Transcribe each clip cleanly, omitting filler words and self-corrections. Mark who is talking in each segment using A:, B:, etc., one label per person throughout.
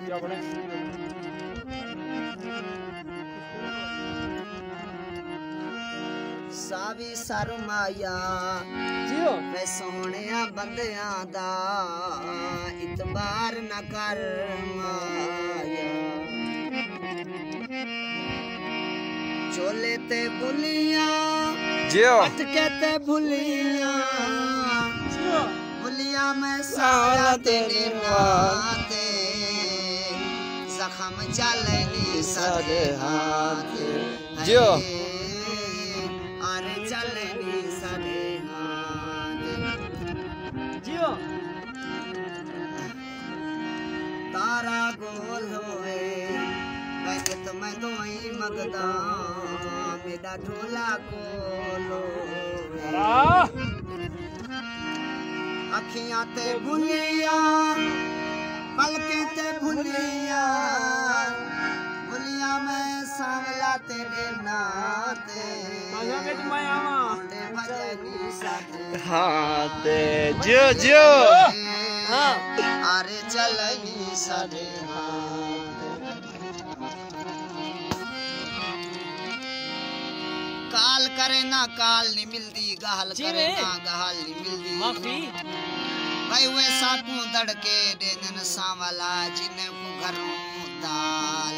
A: सावी सरमाया मैं सोने बंदिया दा इतबार न कर माया चोले ते बुलिया अटके ते भुलिया बुलिया में साला तेरे नाते जख्म चलनी सारे हाथ जो अरे चलनी सारे हाथ जियो तारा गोल होए मैं तो वही मगदा मेरा ढोला कोलो अखियां ते भुलिया पलके ते भुलिया भुलिया मैं सांवला तेरे नाते हाँ ते जो जो अरे चलनी सारे काल करे ना काल नहीं मिलती गाल करे ना गाल नहीं मिलती माफी भाई वे साकू दड़के देन सांवला जिने को घरों दाल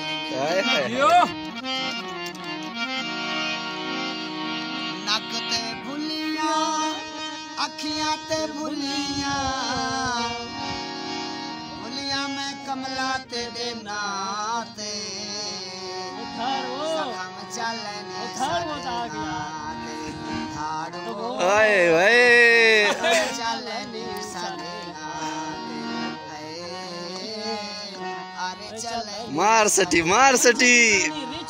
A: नक ते भुलिया अखियां ते भुलिया भुलिया में कमला तेरे नाते
B: मार सटी